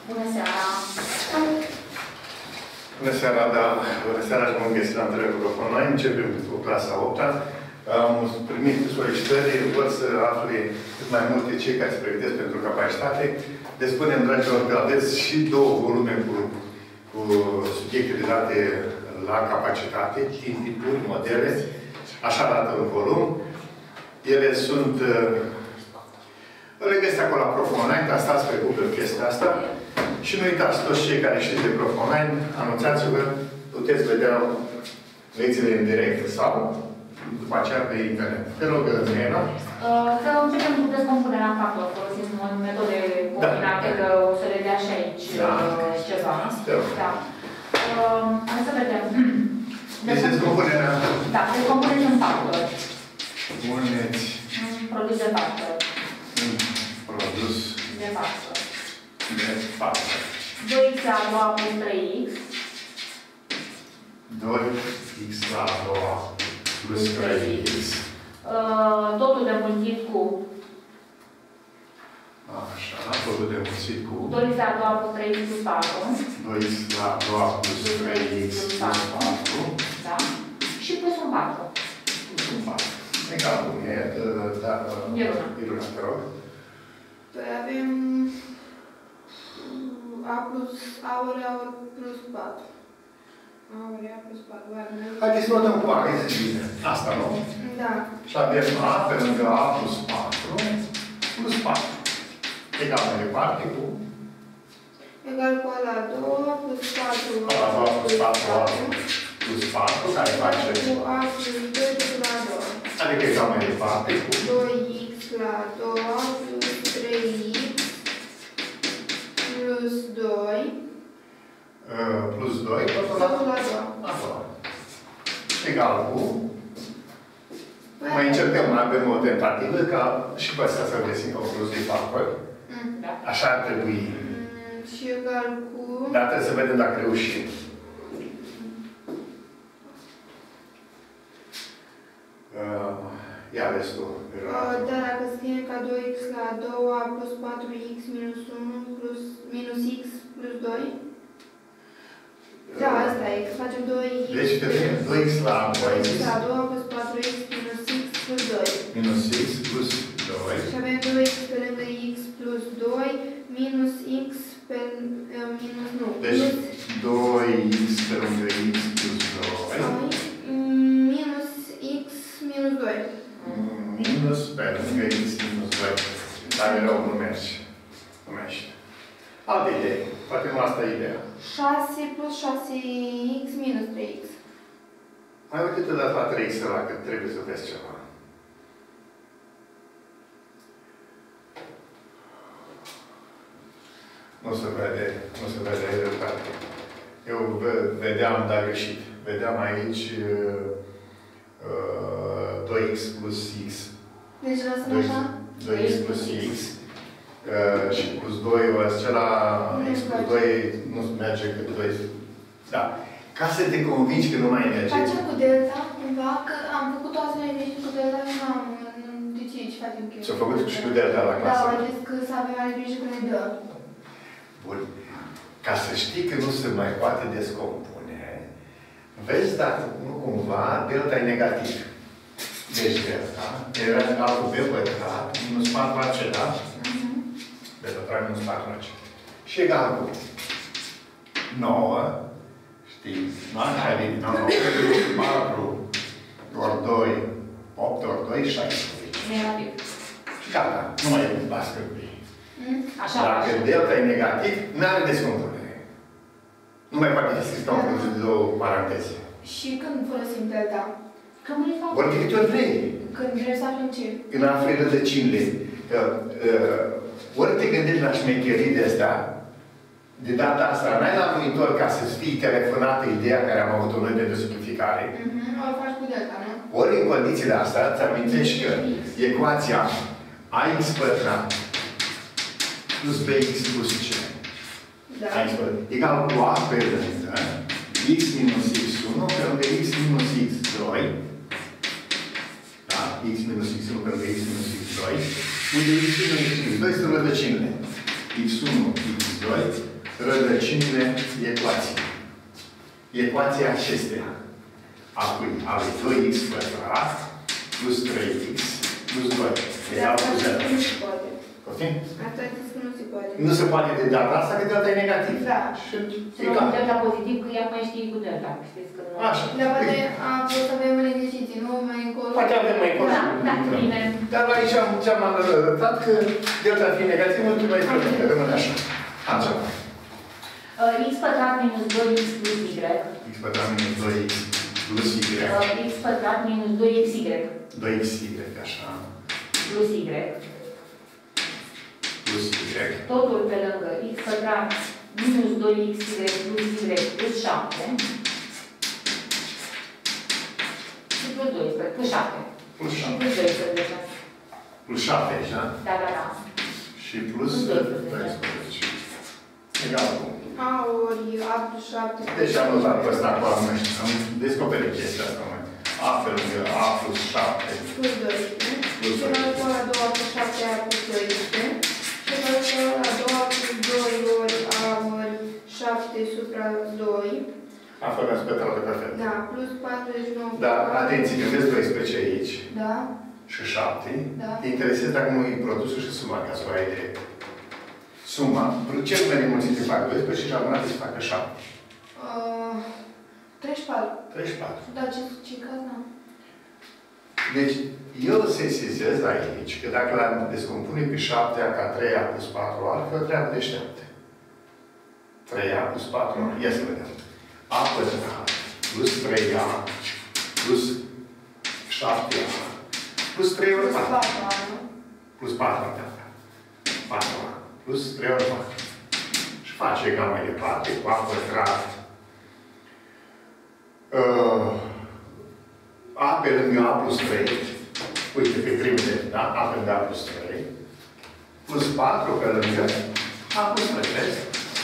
Bună seara! Bună seara, da. Bună seara și bun găsit la întâlnirea cu noi. Începem cu clasa 8-a. Am primit solicitări, vor să afle cât mai multe cei care se pregătesc pentru capacitate. Le spunem, dragilor, că aveți și 2 volume cu subiecte de date la capacitate, tipuri, modele. Așa arată un volum. Ele sunt... Le găsiți acolo la Prof Online, tastați pe Google chestia asta. Și nu uitați, toți cei care știți de Prof Online, anunțați-vă, puteți vedea lecțiile în direct sau după aceea pe internet. Te rog, Miena. Să începem cu descompunerea în factor, folosind metode combinate, că o să le dea și aici ceva. Da. Hai să vedem. Deci descompunerea... Da, descompuneți în factor. Puneți... Produs de factor. Produs... De factor. De factor. 2x la a doua plus 3x. 2x la a doua plus 3x. Totul de mulțit cu... Așa, totul de mulțit cu... 2x la a doua plus 3x plus 4. 2x la a doua plus 3x plus 4. Da. Și plus un 4. Plus un 4. Egal cum e, dar... Iruna, te rog. Păi avem... A plus aurea plus 4. Aurea plus 4. Haideți să notăm cu A, este bine. Asta, nu? Da. Și avem A pe lângă A plus 4 plus 4. Egal mai departe cu... Egal cu A la 2 plus 4. A la 2 plus 4 plus 4, care face... Cu A plus 2 plus la 2. Adică egal mai departe cu... 2x la 2 plus 3x plus 2. Plus 2, totul la 2. Egal cu... Mai încercăm, avem o tentativă ca și pe asta să găsim concluzii de factori. Așa ar trebui. Și egal cu... Dar trebuie să vedem dacă reușim. Ia vezi tu. Da, dacă scrie ca 2x la 2 plus 4x minus 1 plus minus x plus 2. Da, asta e. Facem 2x. Deci, te vine 2x la 2x. 2x la 2 plus 4x minus x plus 2. Minus x plus 2. Și avem 2x pe lângă x plus 2 minus x pe minus nu. Deci 2x pe lângă x plus 2. Minus x minus 2. Minus pe lângă x minus 2. Dar rău nu merge. Nu merge. Alte idei. Poate nu asta e ideea. 6 plus 6x minus 3x. Mai uite-te la 3x ăla, că trebuie să vezi ceva. Nu se vede rezultat. Eu vedeam, dar greșit. Vedeam aici 2x plus x. Deci lăsăm așa? 2x plus x. Și plus 2, acela x plus 2 nu merge cât 2. Da. Ca să te convingi că nu mai merge. Facem cu delta, cumva, că am făcut toate legile cu delta și n-am... De ce facem cu S-a făcut și cu delta la clasă. Da, vedeți că să avem mai grijă că ne dă. Bun. Ca să știi că nu se mai poate descompune, vezi dacă nu cumva delta e negativ. Deci delta era egal cu b pătrat minus 4ac, da? B pătrat minus 4ac. Și egal cu 9, știi? Care e 9? 4 ori 2, 8 ori 2, 16. Negativ. Și gata. Nu mai e bască cu ei. Așa. Dacă delta e negativ, nu are descompunere. Nu mai poate fi scris ca un produs de 2 paranteze. Și când folosim delta? Când vrei să Ori de câte ori vrei. Când vrem să aflăm ce? Când afli rădăcinile. Ori te gândești la șmecherii de astea, de data asta, n-ai la monitor ca să-ți fii telefonată ideea care am avut-o noi pentru simplificare. O faci cu delta, nu? Ori în condițiile astea, îți amintești că ecuația ax pătrat plus bx plus c. Da. Egal cu a pe lângă x minus x1 pe lângă x minus x2. Da? X minus x1 pe lângă x minus x2. Unde x1 și x2 sunt rădăcinile. x1, x2 rădăcinile ecuației. Ecuația acestea a cui are 2x pătrat plus 3x plus 2. Egal cu 0. Nu se poate. Poftim? Asta zis că nu se poate. Nu se poate de data asta, că delta e negativ. Da. Și să luăm delta pozitiv, că ea mai știe cu delta. Știți că nu... Așa. Dar poate pot să avem un exercițiu, nu mai încolo. Poate avem mai încolo. Da, bine. Dar aici ce-am arătat că delta fiind negativ, nu trebuie mai probleme. Rămâne așa. Așa. X pătrat minus 2x plus y. X pătrat minus 2x plus y. X pătrat minus 2xy. 2xy, așa. Plus y. Plus y. Totul pe lângă x pătrat minus 2xy plus y plus 7. Și plus 12, plus 7. Plus 7. Și plus 12. Plus 7 aici, da? Da, da, da. Și plus 12. Egal cu. A ori A plus 7. Deci am notat pe ăsta cu am descoperit chestia asta, măi. A pe lângă A plus 7. Plus 12. Și calculăm la 2 plus 7 A plus 12. Și calculăm la 2 plus 2 ori A ori 7 supra 2. A făcut spectrată perfect. Da, plus 49. Da, atenție, că vezi 12 aici. Da. Și 7. Da. Te interesează acum e produsul și suma, ca să o ai idee. Suma, ce numere mulțite fac 12 și abonate se facă 7. 34. 34. Da, ce caz n-am? Deci, eu sesizez aici că dacă l-am descompune pe 7-a ca 3-a plus 4 ar fi o treabă deșteaptă. 3-a plus 4 ia să vedem. A pătrat plus 3-a plus 7-a plus 3 ori 4. Plus 4 ori 4-a plus 3 ori 4. Și face egal mai departe cu A pătrat. A pe lângă A plus 3. Uite, pe primele, da? A pe lângă A plus 3. Plus 4 pe lângă A plus 3. Vezi?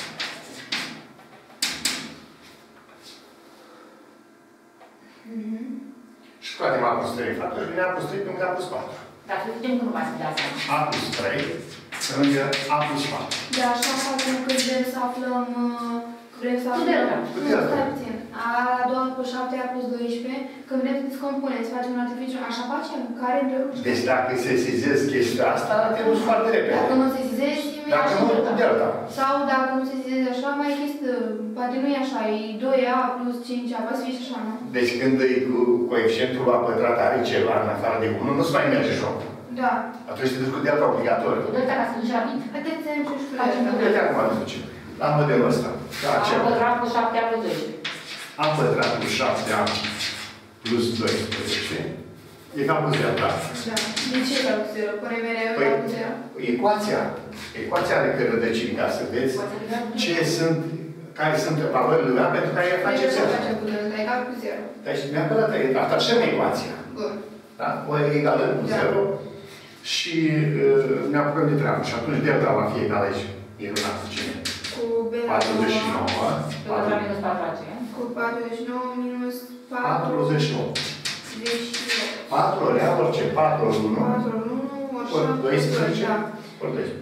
Și scoatem A plus 3 factor și vine A plus 3 pe lângă A plus 4. Dar să zicem că nu mai sunt de asta. A plus 3 pe lângă A plus 4. Da, așa facem când vrem să aflăm... Vrem să aflăm... Cu delta. Stai puțin. A la 2 plus 7, A plus 12, când vrem să descompunem, să facem un artificiu, așa facem? Care împreună? Deci dacă sesizezi chestia asta, te duci foarte repede. Dacă nu sesizezi, Dacă nu, cu delta. sau dacă nu sesizezi așa, mai există, poate nu e așa, e 2A plus 5A, poate să fie și așa, nu? Deci când e cu coeficientul A pătrat are ceva în afară de 1, nu-ți mai merge jocul. Da. Atunci te duci cu delta obligatoriu. Cu delta ca să duci rapid. Haideți să exemplu și cu Uite acum nu ducem. La modelul ăsta. A pătrat cu 7A plus 12. A pătrat cu 7A plus 12 egal cu 0, da? Da. De ce egal cu 0? Pune mereu egal cu 0? Ecuația are că rădăcini, ca să vezi ce sunt, care sunt valorile lui A pentru care ea face 0. Face cu 0, egal cu 0. Deci neapărat atașăm ecuația. Bun. Da? O egalăm cu 0 și ne apucăm de treabă. Și atunci delta va fi egal aici. E lunat cu cine? Cu B 49. Minus 4 aceea. Cu 49 minus 48. 48. 4 ori A, orice? 4 ori 1. 4 ori 1, Ori 12. Da. Ori 12.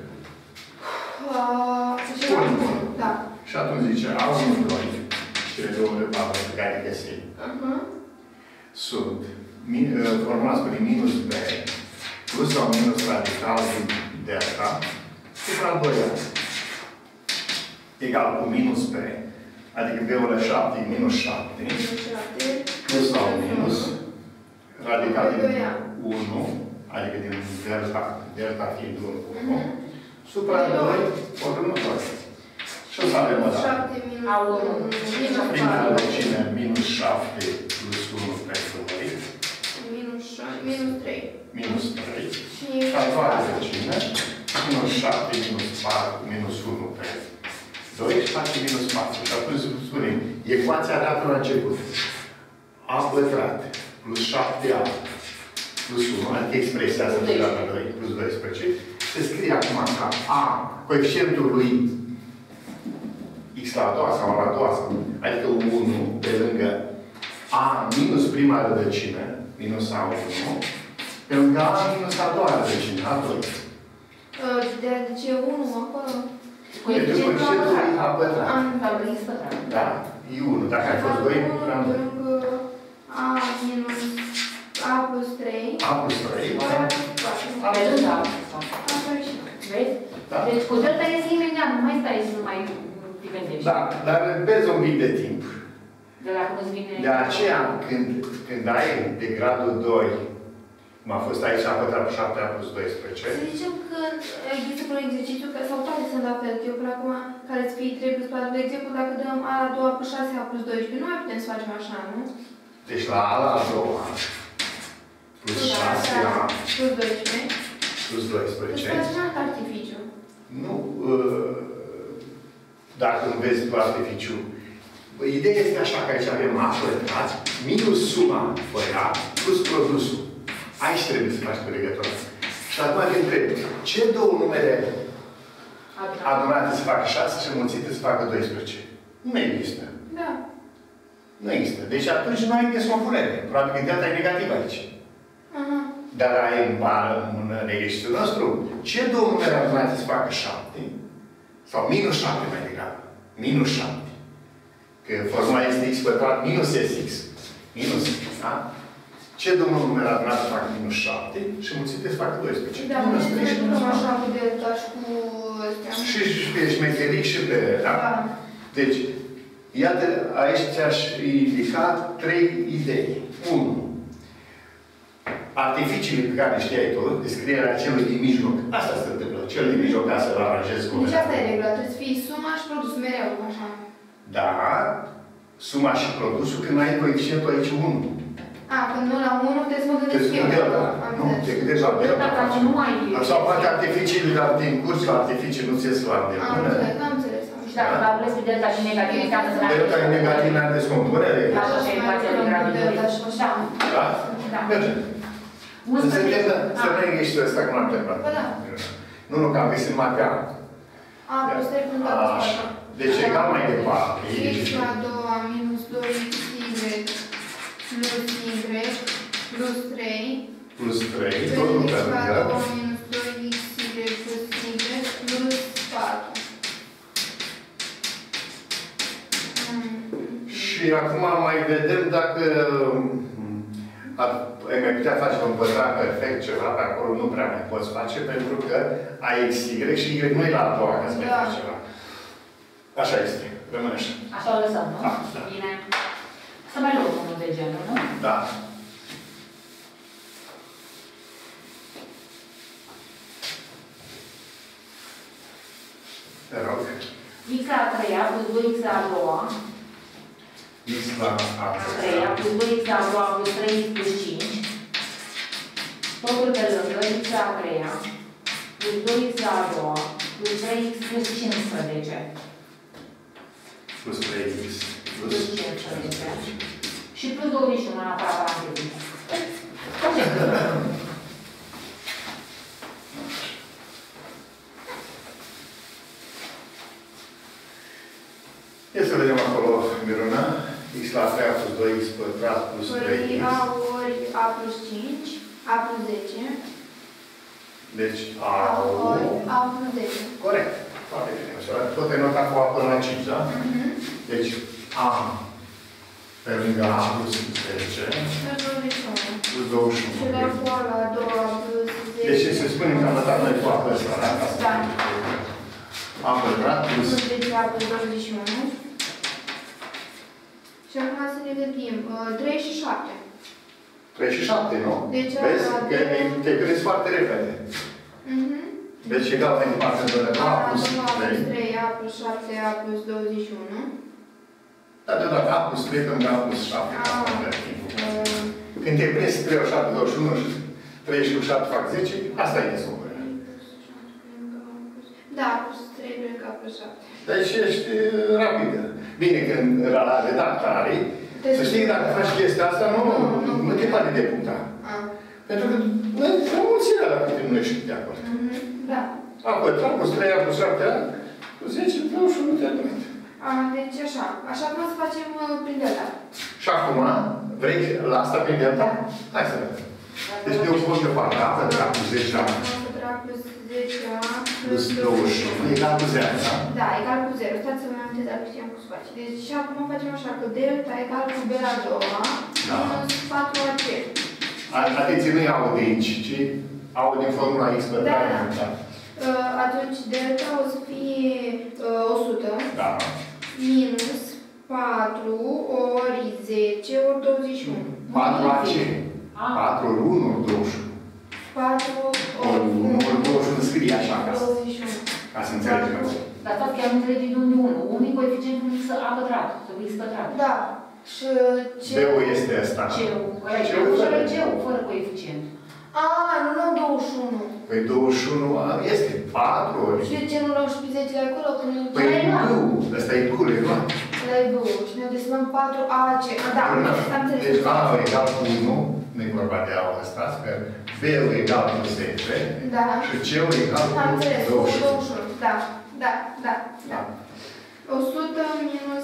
Da. Și atunci zice, A1, 2, cele două de 4 pe care le găsim. Sunt formați prin minus B plus sau minus radical din delta supra 2A. Egal cu minus B, adică B ori 7 minus 7 plus sau minus radical din 1, adică din delta fiind 1, supra 2 ori următoare. Și o să avem o dată. Prima rădăcină minus 7 plus 1 pe 2. Minus 3. Minus 3. Și a doua rădăcină minus 7 minus 4 minus 1 pe 2 și face minus 4. Și atunci spunem, ecuația dată la început. A pătrat plus 7A plus 1, adică expresia asta de la 2 plus 12, se scrie acum ca A, coeficientul lui x la a doua sau la a doua, adică 1 pe lângă A minus prima rădăcină, minus A1, pe lângă A minus a doua rădăcină, A2. De ce 1 acolo? Coeficientul A pătrat. Sau X pătrat. Da. I1. Dacă ai fost 2, am 2. A minus A plus 3. A plus 3. Aveți da. Vezi? Da. Deci cu delta iese imediat, nu mai stai să mai te gândești. Da, dar vezi un pic de timp. De la cum îți vine... De aceea, când ai de gradul 2, cum a fost aici, A pătrat plus 7, A plus 12. Să zicem că există un exercițiu, sau toate sunt la fel, eu până acum, care îți fie 3 plus 4. De exemplu, dacă dăm A la 2 plus 6, A plus 12, nu mai putem să facem așa, nu? Deci la A la 2, plus 6, A plus 12. plus 12. Îți facem alt artificiu. Nu, dacă nu vezi tu artificiu. Ideea este așa, că aici avem A pătrat minus suma fără plus produsul. Aici trebuie să faci pe legătură. Și acum te întreb, ce două numere adunate să facă 6 și înmulțite să facă 12? Nu există. Da. Nu există. Deci atunci nu ai descompunere. Probabil că delta e negativă aici. Aha. Dar ai în exercițiul nostru, ce două numere adunate să facă 7? Sau minus 7 mai degrabă. Minus 7. Că formula este x pătrat minus sx. Minus x, da? Ce două numere adunate să facă minus 7 și mulțite să facă 12? Da, minus 3 și minus 4. așa cu delta și cu ăstea. Și pe șmecheric și pe... Da? Da. Deci, iată, aici ți-aș indica 3 idei. 1. Artificiile pe care știai tu, descrierea celui din mijloc. Asta se întâmplă. Cel din mijloc, ca să-l aranjezi cum. Deci asta e regula. Trebuie să fie suma și produsul mereu, așa. Da, suma și produsul când ai coeficientul aici 1. A, când nu la 1, trebuie să mă gândesc eu. Nu, te gândești la delta. Sau poate artificiile din curs la artificii nu ți-e la delta. Am înțeles. Și dacă calculezi cu delta și negativitatea să delta e negativ în descompunere. Așa și ecuația de gradul 2. Da. Da? Da. Merge. Să nu ești ăsta cum am terminat. Ba da. Nu, că am găsit mapea. A plus 3 plus 4. Deci egal mai departe. X la 2 minus 2y plus y plus 3. Plus 3, tot nu X la pentru 2 minus 2xy plus y plus 4. Și acum mai vedem dacă ai mai putea face un pătrat perfect ceva, pe acolo nu prea mai poți face, pentru că ai x, y și y nu e la a doua ca să mai faci ceva. Așa este. Rămâne așa. Așa o lăsăm, nu? Da. Bine. Să mai luăm unul de genul, nu? Da. Te rog. X la a treia plus 2x la a doua. X la a treia plus 2x la a doua plus 3x plus 5. Totul pe lângă x la a treia plus 2x la a doua plus 3x plus 15. Plus 3x Plus 15. Și plus 21 în afara parantezei. Ia să vedem acolo, Miruna. X la 3 plus 2x pătrat plus 3x. A ori A plus 5, A plus 10. Deci A ori A A plus 10. corect. Foarte bine. Tot ai notat cu A până la 5, da? Deci A pe lângă A plus 10 plus 21. Și la cu A la 2 plus 10. Deci să spunem că am notat noi cu A pe ăsta, da? Da. A pătrat plus... Plus 10 A plus 21. Și acum să ne gândim. 3 și 7. 3 și 7, nu? Deci vezi? Că te gândești foarte repede. Deci egal mai departe de A plus 3. A plus 7, A plus 21. Da, deodată A plus 3 până A plus 7. Când te prins 3 ori 7, 21 și 3 și 7 fac 10, asta e descompunere. Da, plus 3 lângă A plus 7. Deci ești rapidă. Bine, când la redactare, să știi, dacă faci chestia asta, nu te poate deputa. Pentru că noi e mulțirea la câte nu ești de acord. Da. A pătrat plus 3, A plus 7, A plus 10, 21 te-a donat. Deci așa. Așa cum să facem prin delta. Și acum, vrei la asta prin delta? Hai să vedem. Deci de o pot de partea, A pătrat plus 10A. A pătrat plus 10A plus 21 egal cu 0, da? Da, egal cu 0. Stați să vă amintesc dacă știam cum se face. Deci și acum facem așa, că delta egal cu b la 2 minus 4ac. Atenție, nu iau de aici, ci au din formula x pătrat. Da. Atunci delta o să fie 100 minus 4 ori 10 ori 21. 4ac. 4 ori 1 ori 21. 4 ori 1 ori 21 scrie așa ca să înțelegem. Dar tot chiar nu înțelege de unde 1. Unul e coeficientul x a pătrat, sau x pătrat. Da. Și ce? B-ul este ăsta. C-ul fără C-ul, fără coeficient. Nu 21. Păi 21 este 4 ori. Și de ce nu luăm și pe 10 de acolo? Păi B-ul. Ăsta e B-ul, e luat. Ăla e B-ul. Și ne desfăm 4AC. Da, am înțeles. Deci A-ul egal cu 1. Nu e vorba de A-ul ăsta, că B-ul egal cu 10. Da. Și C-ul egal cu 21. Am înțeles, cu 21. Da. 100 minus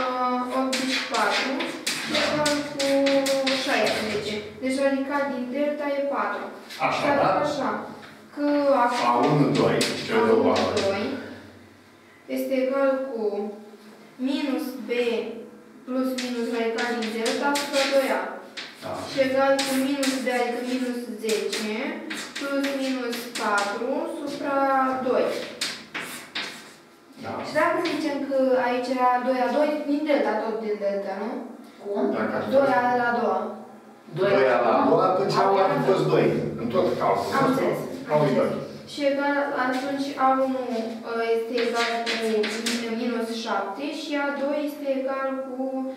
84 egal cu 16. Deci radical din delta e 4. Așa, da? Așa. Că A1, 2, cele două valori. Este egal cu minus B plus minus radical din delta supra 2A. Da. Și egal cu minus B, adică minus 10, plus minus 4 supra 2. Da. Și dacă zicem că aici era 2A, 2 din delta, tot din delta, nu? Cum? 2A de la 2A. 2A la 2, atunci A ar fi fost 2. În tot calculul. Am înțeles. Și egal, atunci A1 este egal cu minus 7 și A2 este egal cu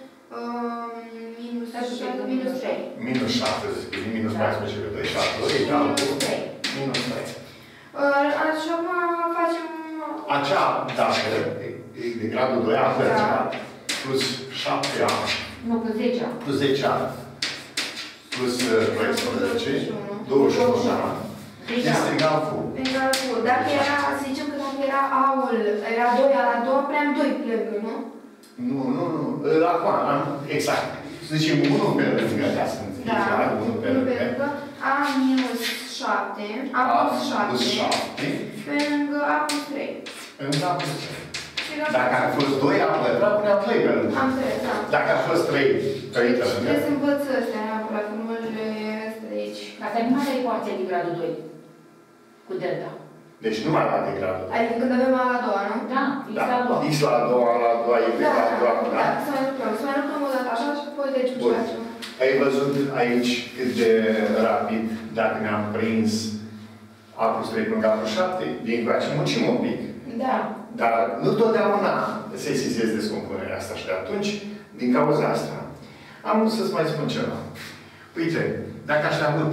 minus 3. Minus 7, minus 14 pe 2 și A2 egal cu minus 3. Așa acum facem... Acea dată de gradul 2A pătrat plus 7A. Nu, plus 10A. Plus 10A. Plus 12, 21A. Este egal cu. Egal cu. Dacă era, să zicem că dacă era A-ul, era 2A la 2, prea 2 pe lângă, nu? Nu. Acum, exact. Să zicem 1 pe lângă, ca să înțelegi, da? 1 pe lângă. A minus 7, A plus 7, pe lângă A plus 3. Pe lângă A plus 3. Dacă ar fost 2 A pătrat, punea 3 pe lângă. Am înțeles, da. Dacă ar fost 3 pe lângă. Trebuie să învăț astea neapărat, formulele astea de aici. Asta nu mai are ecuația de gradul 2. Cu delta. Deci nu mai la de gradul 2. Adică când avem A la 2, nu? Da, x la 2. X la 2, A la 2, e la 2, da? Să mai lucrăm o dată așa și apoi deci Bun. Ai văzut aici cât de rapid, dacă ne-am prins A plus 3 până A plus 7, din coace muncim un pic. Da. Dar nu totdeauna se sesizez descompunerea asta și de atunci, din cauza asta, am să-ți mai spun ceva. Uite, dacă aș avut,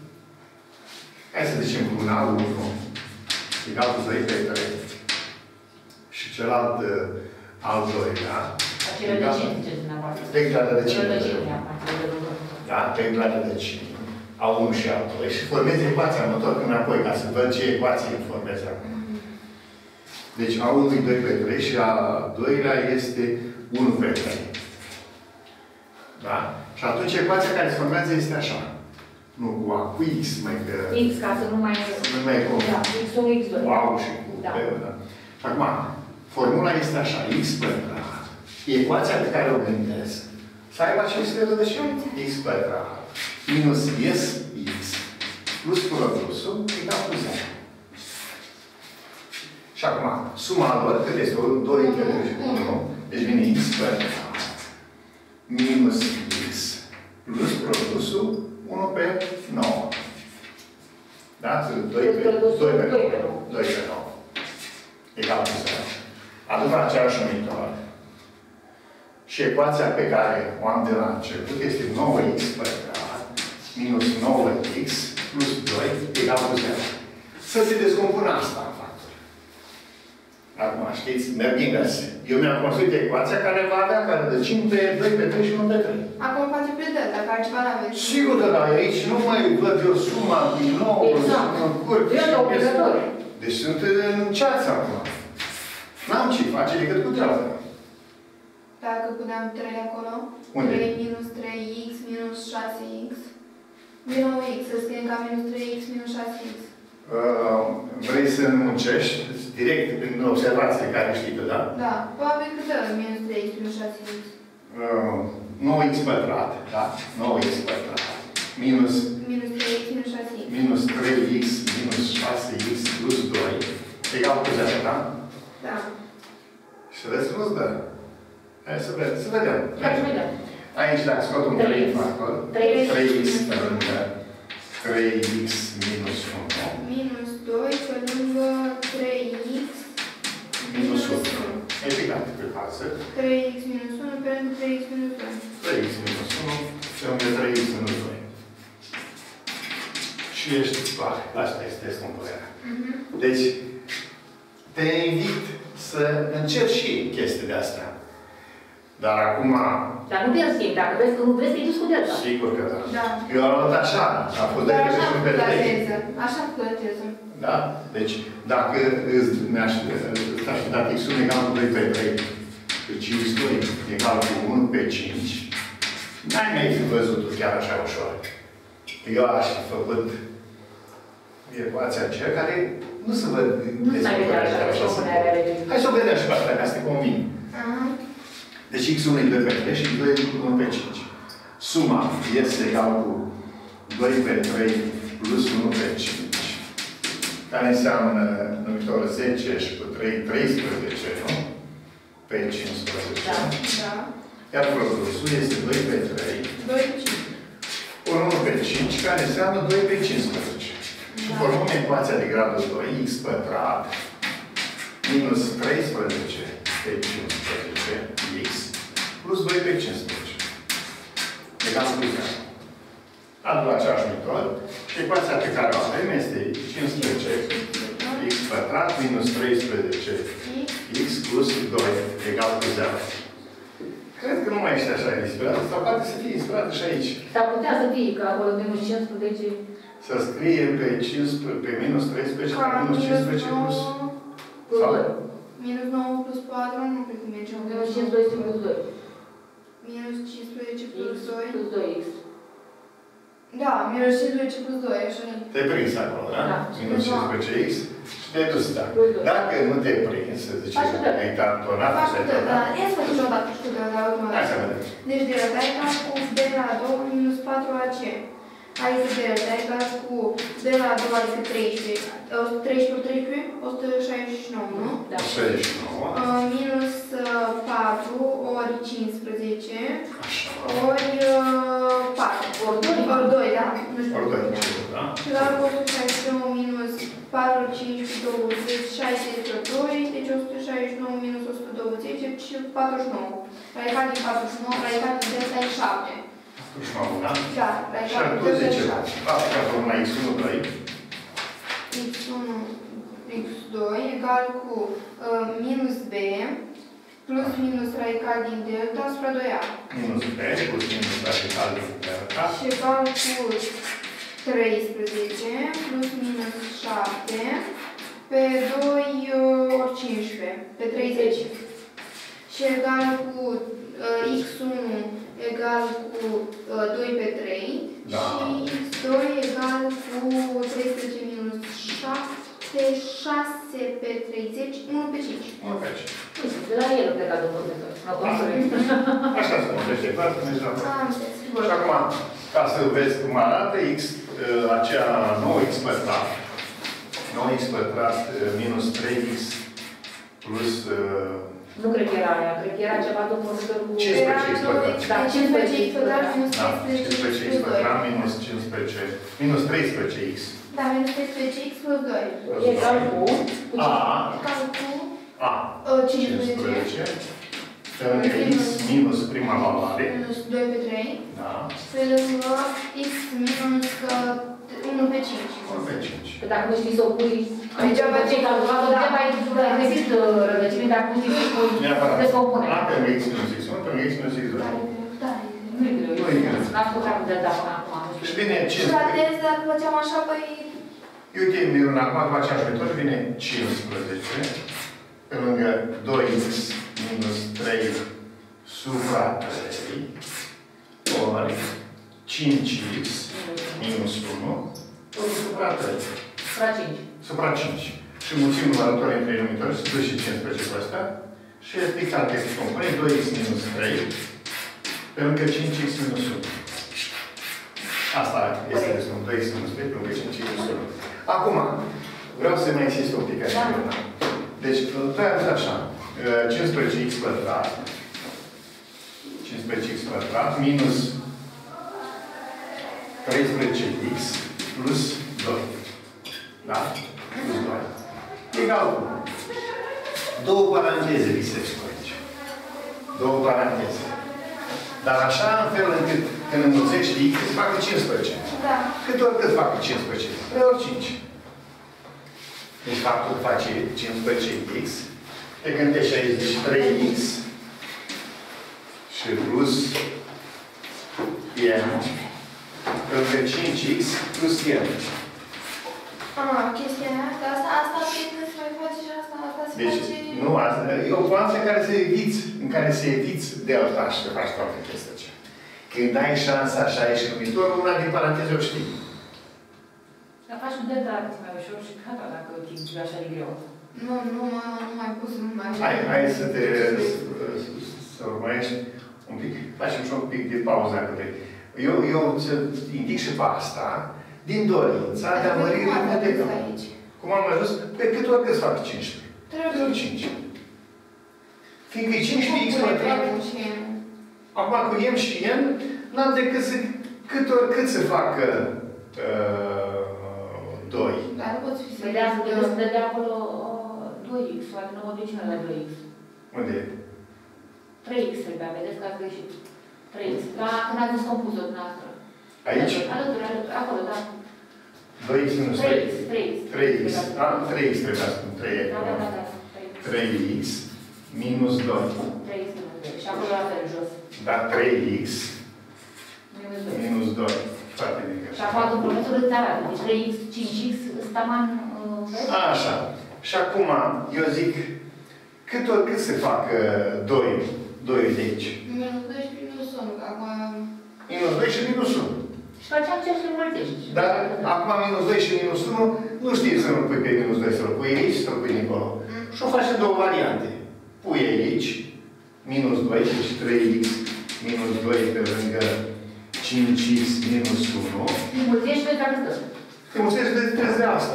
hai să zicem cu un A1 egal cu 2 pe 3 și celălalt al doilea, Acele rădăcini, ziceți dumneavoastră. pe rădăcini. Rădăcini, aparte de lucru. Da, pe rădăcini. A1 și A2. Și formez ecuația, mă întorc înapoi ca să văd ce ecuație îmi formez acum. Deci A1 e 2 pe 3 și A2-lea este 1 pe 3. Da? Și atunci ecuația care se formează este așa. Nu cu A, cu X, mai că... X, ca să nu mai... Nu mai e cum. Da, X-ul, X2. Cu A și cu B, da. Și acum, formula este așa, X pătrat. Ecuația pe care o gândesc să aibă aceste rădăcini. X pătrat minus SX plus produsul egal cu 0. Și acum, suma lor, cât este? 2 pe 1. Deci vine X pătrat minus X plus produsul 1 pe 9. Da? 2 pe 9. Egal cu 0. Aduc aceeași numitor. Și ecuația pe care o am de la început este 9x pătrat minus 9x plus 2 egal cu 0. Să se descompună asta în factori. Acum, știți, merg invers. Eu mi-am construit ecuația care va avea ca rădăcini pe 2 pe 3 și 1 pe 3. Acum face pe delta, dacă altceva n-aveți. Sigur că da, aici nu mai văd eu suma din nou, exact. în curc. Deci sunt în ceață acum. N-am ce face decât cu treaba. Dacă puneam 3 acolo, unde? 3 minus 3x minus 6x. Din nou x, să scriem ca minus 3x minus 6x. Vrei să muncești direct prin observație care știi, da? Da. Probabil că dă minus 3x minus 6x. 9x pătrat, da? 9x pătrat. Minus 3x minus 6x. Minus 3x minus 6x plus 2 egal cu 0, da? Da. Și să vezi cum îți dă. Hai să vedem. Să vedem. Hai să vedem. Aici, dacă scot un 3 factor, 3x pe lângă 3x minus 1. Minus 2 pe lângă 3x Minus 1. Evident, pe față. 3x minus 1 pe lângă 3x minus 2. 3x minus 1 pe lângă 3x minus 2. Și ești clar. Asta este descompunerea. Deci, te invit să încerci și chestii de astea. Dar acum... Dar nu te schimbi, dacă vezi că nu vrei să-i duci cu delta. Sigur că da. Da. Eu am luat așa. A fost de Dar așa un am pe făcut la 3. teză. Așa am făcut la teză. Da? Deci, dacă mi-aș fi dat x1 egal cu 2 pe 3, deci x2 egal cu 1 pe 5, n-ai mai fi văzut chiar așa ușor. Eu aș fi făcut ecuația aceea care nu se văd descompunerea așa. Hai să o vedem și pe asta, ca să te convin. Deci x1 e 2 pe 3 și 2 e 1 pe 5. Suma este egal cu 2 pe 3 plus 1 pe 5, care înseamnă numitorul 10 și cu 3, 13, nu? Pe 15. Da. Da. Iar produsul este 2 pe 3. 2 pe 5. 1 pe 5, care înseamnă 2 pe 15. Și formăm ecuația de gradul 2, x pătrat minus 13 pe 15, x, plus 2 pe 15. Egal cu 0. Adu aceeași metodă. Și ecuația pe care o avem este 15 x pătrat minus 13 x plus 2 egal cu 0. Cred că nu mai ești așa inspirat, sau poate să fie inspirat și aici. S-ar putea să fie, că acolo minus 15... Să scrie pe 15, pe minus 13, pe minus 15 plus... Plus 2. Minus 9 plus 4, nu cred că merge. Minus 15 plus 2. Minus 15 plus 2. Plus 2x. Da, minus 15 plus 2, așa e. Te-ai prins acolo, da? Da. Minus 15x și te-ai dus, da. Dacă nu te-ai prins, să zicem, ai tantonat, Faci cu delta. Ia să facem o dată și cu delta, ultima dată. Hai să vedem. Deci delta egal cu d la 2 minus 4ac. Aici delta egal cu d la 2, adică 13. 13 ori 13, 169, nu? Da. 69. Minus 4 ori 15 Așa. ori 4. Ori 2. Ori 2, da. Nu știu. Ori 2, da? Și la 169 minus 4 ori 5 20, 60 ori 2, deci 169 minus 120, deci 49. Radical din 49, radical din delta e 7. 49, da? Da, Și radical din atunci delta e zice, 7. asta formula x1, 2. x1, x2 egal cu minus b plus minus radical din delta asupra 2a. Minus b plus minus radical din delta. Și egal cu 13 plus minus 7 pe 2 ori 15, pe 30. Și egal cu x1 egal cu 2 pe 3 Da. și x2 egal cu 13 minus 7, 6 pe 30, 1 pe 5. 1 pe 5. Uite, de la el a plecat domnul profesor. Așa se numește, clar, mergi la Am înțeles. Și acum, ca să vezi cum arată, x, aceea 9x pătrat, 9x pătrat minus 3x plus... Nu cred că era aia, cred că era ceva domnul profesor cu... 15x pătrat. Da, 15x pătrat minus Da, 13x 15x plus 2. pătrat minus 15, minus 13x. Da, minus 13x plus 2. Egal cu... A, Egal cu A, 15. Pe lângă x minus prima valoare. Minus 2 pe 3. Da. Pe lângă x minus 1 pe 5. 1 pe 5. Că dacă nu știi să o pui... Degeaba ce calcula, degeaba ai găsit rădăcini, dacă nu știi să pui descompunere. A pe lângă x minus x1, pe lângă x minus x2. Da, Nu e greu. Nu e greu. N-am făcut de da până acum. Și vine și la 15. teză, dacă făceam așa, păi... Uite, Mirun, acum după aceeași metodă vine 15 pe lângă 2x minus 3 supra 3 ori 5x minus 1 ori supra 3. Supra 5. Supra 5. Și mulțim numărătorii între numitori și 2 și 15 cu ăsta. Și este fixat că se compune 2x minus 3 pe lângă 5x minus 1. Asta este rezultatul. 2x minus 3 pe lângă 5x minus 1. Acum, vreau să mai insist un pic așa. Deci, noi am zis așa. 15x pătrat 15x pătrat minus 13x plus 2. Da? Plus 2. Egal cu două paranteze lisesc aici. Două paranteze. Dar așa în fel încât când înmulțești x, se facă 15. Da. Cât ori cât facă 15? 3 ori 5. Deci faptul că face 15x, te gândești aici, deci 3x și plus n lângă 5x plus n. Chestia asta trebuie să mai faci și asta se Deci, face... nu, asta e o poantă în care se eviți delta și să faci toată chestia aceea. Când ai șansa așa e și numitorul, una din paranteze o știi. Dar faci cu delta mai ușor și gata, dacă timp așa de greu. Nu mai pot să nu mai... Hai să urmărești un pic, facem și un pic de pauză dacă vrei. Eu îți indic și pe asta, din dorința de a mări ipotecăm. Cum am ajuns? Pe cât ori cât fac 15? 3 ori 5. Fiindcă e 15x pătrat, acum cu m și n, n-am decât să cât ori cât să facă 2. Dar nu poți fi să dădea acolo 2x, poate nu mă duce la 2x. Unde e? 3x trebuia, vedeți că ați greșit. 3x. Când ați descompus-o dumneavoastră. Aici? Alături, acolo, da. 2x minus 3. 3x. 3x. 3x trebuia să spun. 3x. Da. 3x minus 2. 3x minus 2. Și acolo la fel, jos. Da, 3x minus 2. Foarte bine. Și acum compromisul îți arată. Deci 3x, 5x, staman... Așa. Și acum, eu zic, cât ori cât se facă 2 de aici? Minus 2 și minus 1, că acum... Minus 2 și minus 1. Și faceam ce să înmulțești. Dar acum minus 2 și minus 1, nu știi să-l pui pe minus 2, să-l pui aici, să-l pui dincolo. Și o faci în două variante. Pui aici, minus 2, deci 3x minus 2 pe lângă 5x minus 1. Înmulțești pe care stă. Te mulțești de asta.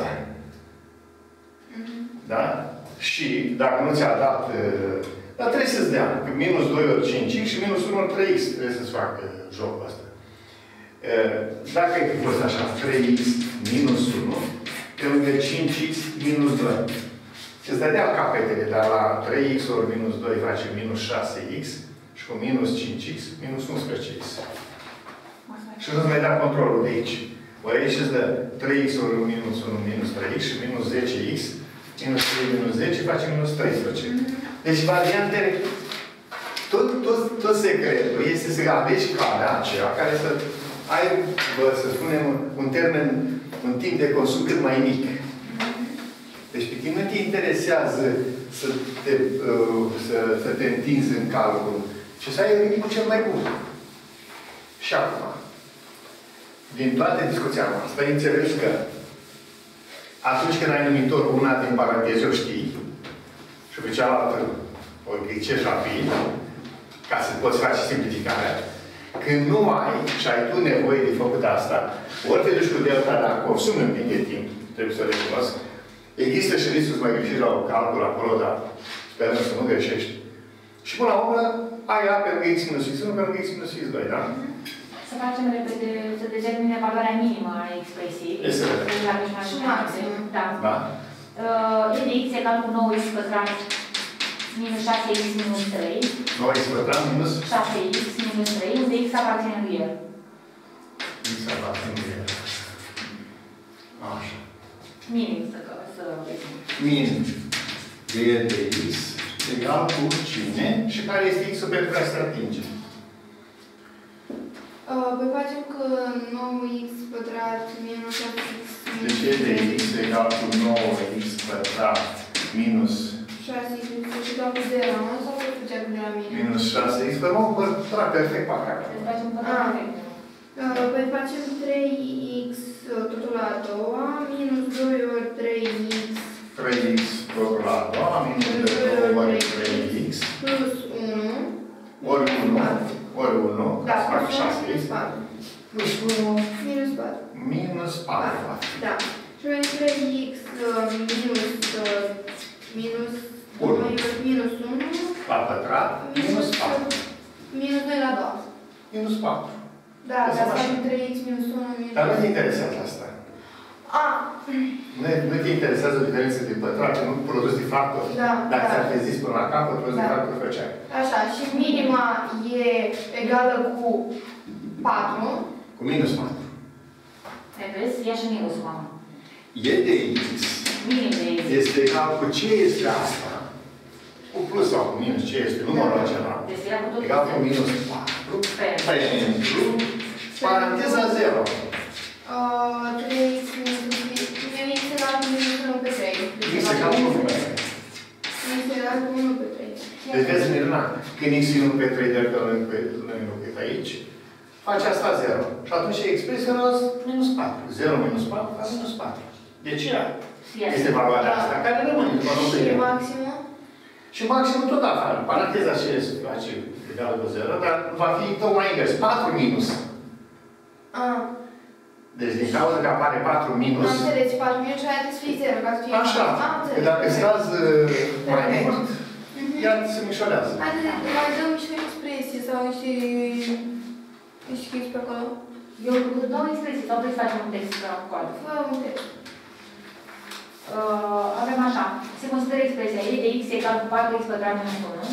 Da? Și, dacă nu ți-a dat... Dar trebuie să-ți dea. Minus 2 ori 5x și minus 1 ori 3x. Trebuie să-ți facă jocul ăsta. Dacă ai fi fost așa, 3x minus 1, pe lângă 5x minus 2. Îți dădea capetele, dar la 3x ori minus 2 face minus 6x și cu minus 5x minus 11x. Și nu-ți mai da controlul de aici. Ori aici îți dă 3x ori minus 1 minus 3x și minus 10x minus 3 minus 10 face minus 13. Deci variantele, tot secretul este să alegi calea aceea care să ai, să spunem, un termen, un timp de consum cât mai mic. Deci pe tine nu te interesează să te întinzi în calcul, ci să ai ritmul cel mai bun. Și acum, din toată discuția noastră, înțelegi că atunci când ai numitorul una din paranteze o știi și pe cealaltă o ghicești rapid, ca să poți face simplificarea. Când nu ai și ai tu nevoie de făcut asta, ori te duci cu delta, dar consumi un pic de timp, trebuie să o recunosc. Există și riscul să mai greșești la un calcul acolo, dar sperăm să nu greșești. Și până la urmă, ai A pe lângă x minus x1, pe lângă x minus x2, da? Să facem repede, să determine valoarea minimă a expresiei. Este repede. Și maximă. Da. E de x egal cu 9x pătrat minus 6x minus 3. 9x pătrat minus 6x minus 3, unde x aparține lui el. X aparține lui el. Așa. Minim să Min de x egal cu cine și care este x-ul pentru care se atinge? Păi facem că 9x pătrat minus 6x minus 3. Deci e de x egal cu 9x pătrat minus 6x și dau cu 0, nu? Sau să făcea cu 0 minim? minus 6x, păi mă pătrat perfect pe acolo. facem pătrat perfect. Păi facem 3x totul la a doua, minus 2 ori 3x. 3x totul la a doua, minus 2 ori 3x. Plus 1. Ori 1. Ori 1. Da, fac plus 1 minus 4. Plus 1. Minus 4. Minus 4. Da. Și avem 3x minus 2 ori minus 1. La pătrat. Minus 4. Minus 2 la 2. Minus 4. Da, dar să avem 3x minus 1 minus 2. Dar nu te interesează asta. Nu te interesează diferența de pătrat, nu produs de factor. Da. Dacă ți-ar fi zis până la capăt, produs de factor făceai. Așa, și minima e egală cu 4. Cu minus 4. Vezi? Ia și minus, mama. E de x. Minim de x. Este egal cu ce este asta? Cu plus sau cu minus, ce este numărul acela? Deci era cu tot Egal cu minus 4 pentru paranteza 0. 3x minus egal cu minus 1 pe 3. X egal cu 1 pe 3. X egal cu 1 pe 3. Deci vezi, Mirna, când x e 1 pe 3 de că noi înlocuit aici, face asta 0. Și atunci expresia rămas minus 4. 0 minus 4 fac minus 4. Deci ea este valoarea asta, care rămâne după Și maximă? Și maximul tot afară. Paranteza aceea se face egală cu 0, dar va fi tocmai invers. 4 minus. Deci din cauza că apare 4 minus. Am înțeles, 4 minus și aia trebuie să fie 0, ca să fie așa. Că dacă stați mai mult, iar se mișorează. Haideți, mai dăm niște expresii sau niște chestii pe acolo. Eu dau expresii sau vrei să facem un text cu altă? Fă un text. Avem așa. Se consideră expresia e de x egal cu 4x pătrat minus 1.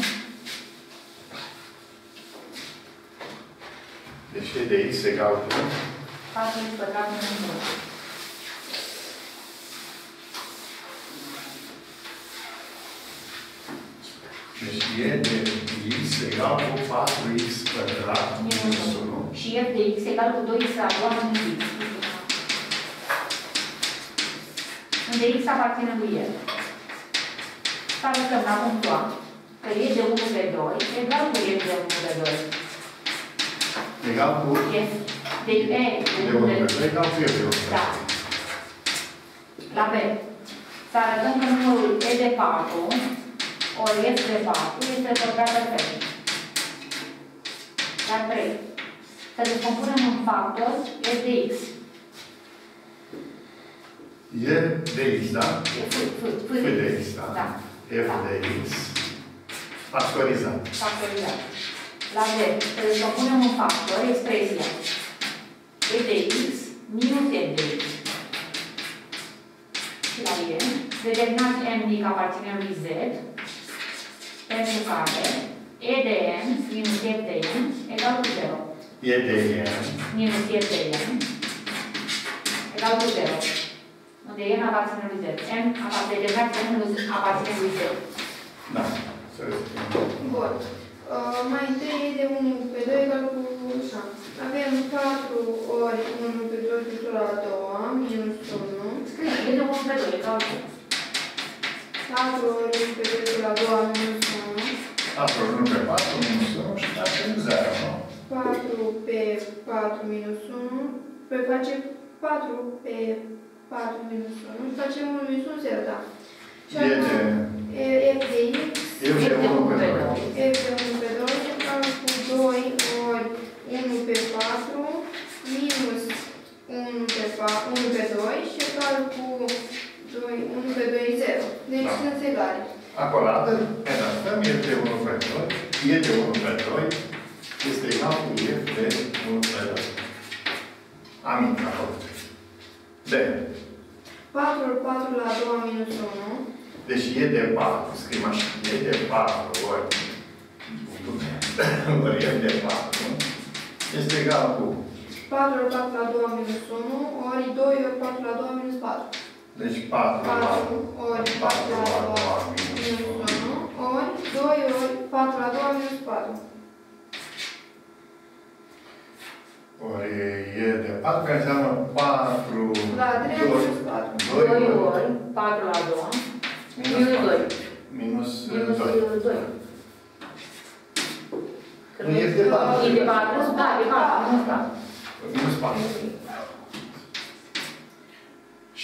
Deci e de x egal cu 4x pătrat minus 1. Deci e de x egal cu 4x pătrat minus 1. Și f de x egal cu 2x la 2 minus x. Unde x aparține lui el. Să arătăm la punctul A că e de 1 pe 2 egal cu f de 1 pe 2. Egal cu f de e de 1 pe 2 egal cu f de 1 pe 2. Da. La B. Să arătăm că numărul e de 4 ori f de 4 este pătrat perfect. La 3. Să descompunem în factor f de x. E de x, da? F de x, da? Da. F de x. Factorizat. Factorizat. La D. Să descompunem în factor expresia e de x minus f de x. Și la E. Determinați m mic aparține lui z, pentru care e de n minus f de n egal cu 0. E de n minus f de n egal cu 0. Unde n aparține lui z. n determinați m aparține lui z. Da. Să răspundem. Bun. Mai întâi e de 1 pe 2 egal cu 6. Avem 4 ori 1 pe 2 totul la a doua, minus 1. Scrie, e de 1 pe 2 egal cu 4 ori 1 pe 2 totul la a doua, minus 1. 4 ori 1 pe 4 minus 1 și facem 0, nu? 4 pe 4 minus 1. Păi face 4 pe 4 minus 1. Și facem 1 minus 1, 0, da. Și acum f de x. F de 1 pe 2. F de 1 pe 2 egal cu 2 ori 1 pe 4 minus 1 pe 2 și egal cu 1 pe 2, 0. Deci sunt egale. Acolo, redactăm F de 1 pe 2. E de 1 pe 2 este egal cu F de 1 pe 2. Am intrat acolo. D. 4 ori 4 la a doua minus 1. Deci e de 4, scriem așa, e de 4 ori F de 4 este egal cu 4 ori 4 la a doua minus 1 ori 2 ori 4 la a doua minus 4. Deci 4 ori 4 la a doua minus 1 ori 2 ori 4 la a doua minus 4. Ori e de 4, care înseamnă 4 La 3 minus 4. 2 ori 4 la 2 minus 2. Minus 2. Nu e de 4. E de 4? Da, de 4. Minus 4. Minus 4.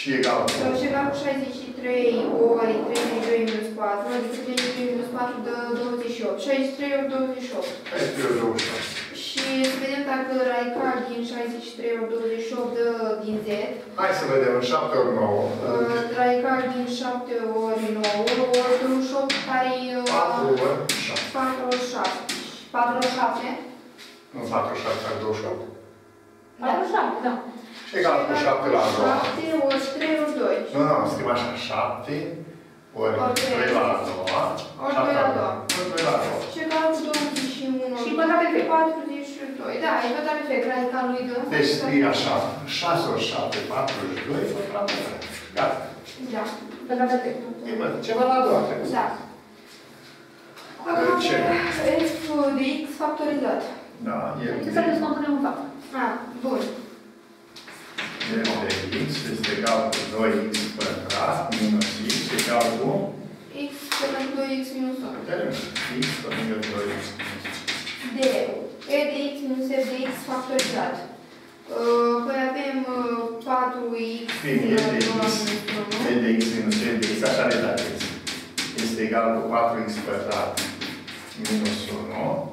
egal cu? Și egal cu 63 ori 32 minus 4, adică 32 minus 4 dă 28. 63 ori 28. 63 ori 28. Și să vedem dacă radical din 63 ori 28 dă din Z. Hai să vedem, 7 ori 9. Radical din 7 ori 9 ori 28, care e 4 ori 7. 4 ori 7. 4 ori 7. Nu, 4 ori 7 ori 28. 47, da. Și egal cu 7 la a doua. 7 ori 3 ori 2. Nu, nu, scriem așa, 7 ori 3 la a doua. Ori 2 la a doua. Ori 2 la a doua. Și egal cu 21. Și pătrat perfect. 42. Da, e pătrat perfect. Radicalul lui dă. Deci scrie așa, 6 ori 7, 42, pătrat perfect. Gata. Da. Pătrat perfect. Ceva la a doua trebuie. Da. Ce? F de x factorizat. Da, e Trebuie să descompunem un fapt. Bun. f de x este egal cu 2x pătrat minus x egal cu X pe lângă 2x minus 1. x pe lângă 2x. De e de x minus f de x factorizat. Păi avem 4x Bine, e de x, e de x minus e de x, așa de dat este egal cu 4x pătrat minus 1.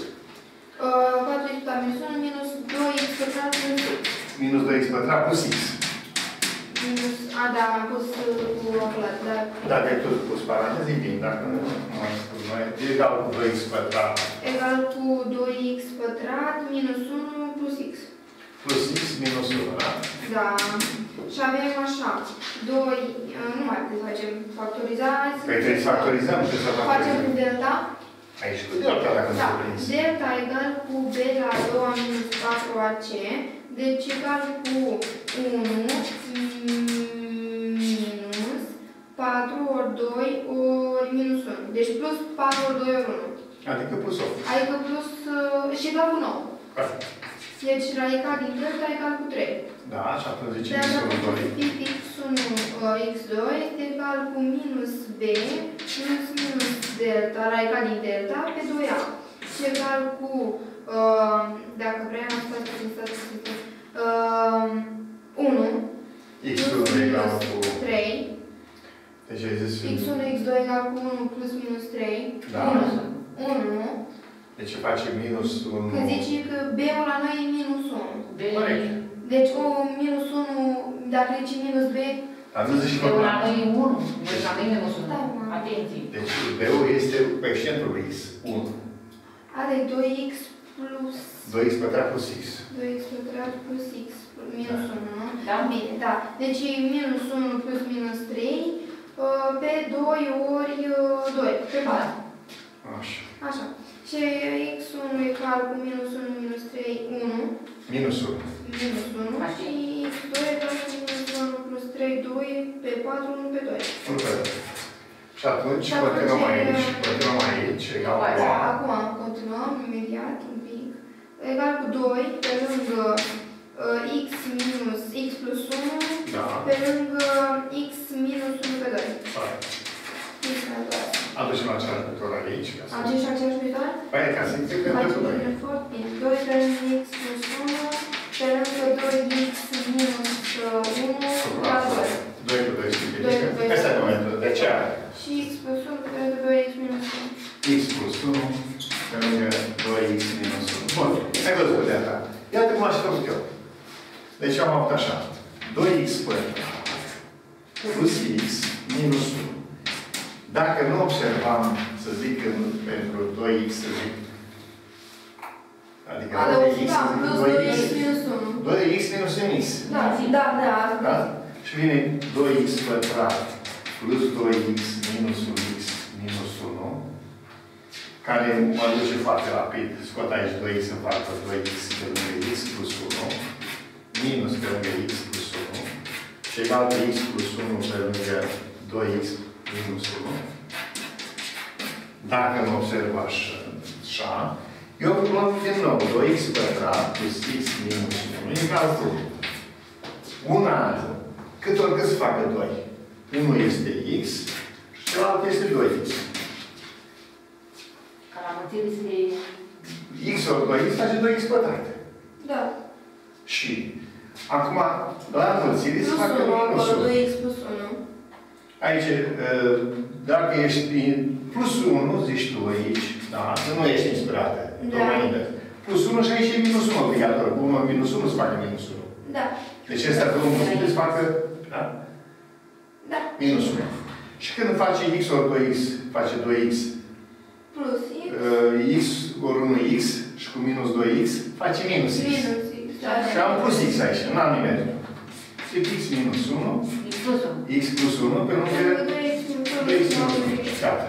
4x pătrat minus 1 minus 2x pătrat plus x. Minus 2x pătrat plus x. Minus, da, am pus cu oclat, dar... Dacă ai tot pus paranteze, e bine, dacă nu mai spus noi, e egal cu 2x pătrat. Egal cu 2x pătrat minus 1 plus x. Plus x minus 1, da? Da. Și avem așa, 2, nu mai putem să facem factorizați. Păi trebuie să factorizăm, trebuie să Facem factorizăm. prin delta. Aici cu delta, dacă nu Da. se prins. Delta egal cu b la a doua minus 4ac, deci egal cu 1 minus 4 ori 2 ori minus 1. Deci plus 4 ori 2 ori 1. Adică plus 8. Adică plus și egal cu 9. Perfect. Deci radical din delta egal cu 3. Da, și atunci zicem Dar x1, dacă 2. x1, x2 este egal cu minus b minus delta, radical din delta, pe 2a. Și egal cu, dacă vrem, asta 1 x1 egal cu... 3. Deci ai zis... x1, x2 egal cu 1 plus minus 3. Da. 1. Deci face minus 1... Că zice că b-ul la noi e minus 1. Corect. Deci minus 1, dacă zice minus b, Dar nu zici De că... la noi e 1. Deci la noi e minus 1. Da. Atenție. Deci b-ul este coeficientul lui x. 1. are 2x plus 2x pătrat plus x. 2x pătrat plus x minus 1, nu? Da. Bine, da. Deci e minus 1 plus minus 3 pe 2 ori 2, pe 4. Așa. Așa. Și x1 egal cu minus 1 minus 3, 1. Minus 1. Minus 1. Și x2 egal cu minus 1 plus 3, 2 pe 4, 1 pe 2. 1 pe 2. Și atunci continuăm aici. Continuăm aici. Egal cu Da, a. acum continuăm imediat un pic. Egal cu 2 pe lângă x minus x plus 1 Da. pe lângă x minus 1 pe 2. Hai. X mai doar. Aducem același vector aici. Ca să... Aduci același viitor? Păi, ca să înțelegem pentru noi. Facem foarte bine. 2 pe lângă x plus 1 pe lângă 2x minus 1 la 2. 2 cu 2 se Doi cu ridică. doi. Ăsta e momentul. De ce are? Și x plus 1 pe lângă 2x minus 1. X plus 1 pe lângă 2x minus 1. Bun. Ai văzut de asta. Iată cum aș făcut eu. Deci am avut așa. 2x pătrat plus x minus 1. Dacă nu observam, să zic, pentru 2x, să zic, adică Adăugăm plus 2x minus 1. 2x minus x. Da, da. Da? Și vine 2x pătrat plus 2x minus 1x minus 1, care mă duce foarte rapid. Scot aici 2x în față 2x pe lângă x plus 1, minus pe lângă x plus 1, și egal cu x plus 1 pe lângă 2x minus 1. Dacă nu observ așa, eu luăm din nou 2x pătrat plus x minus 1 egal cu una, cât ori cât să facă 2. Unul este x și celălalt este 2x. Calamățiri este... X ori 2x face 2x pătrat. Da. Și acum La înmulțire se facă minus 1. 2x plus 1. Aici, dacă ești plus 1, zici tu aici, da, nu ești inspirată. Da. Plus 1 și aici e minus 1 obligatoriu. Cu 1 minus 1 se facă minus 1. Da. Deci ăsta pe 1 se facă, da? Da. Minus 1. Și când face x ori 2x, face 2x. Plus x. X ori 1x și cu minus 2x face minus x. Minus x. Da. Și am pus x aici, n-am nimic. X minus 1. X plus 1. X plus 1 pe lângă 2x minus 1. Gata.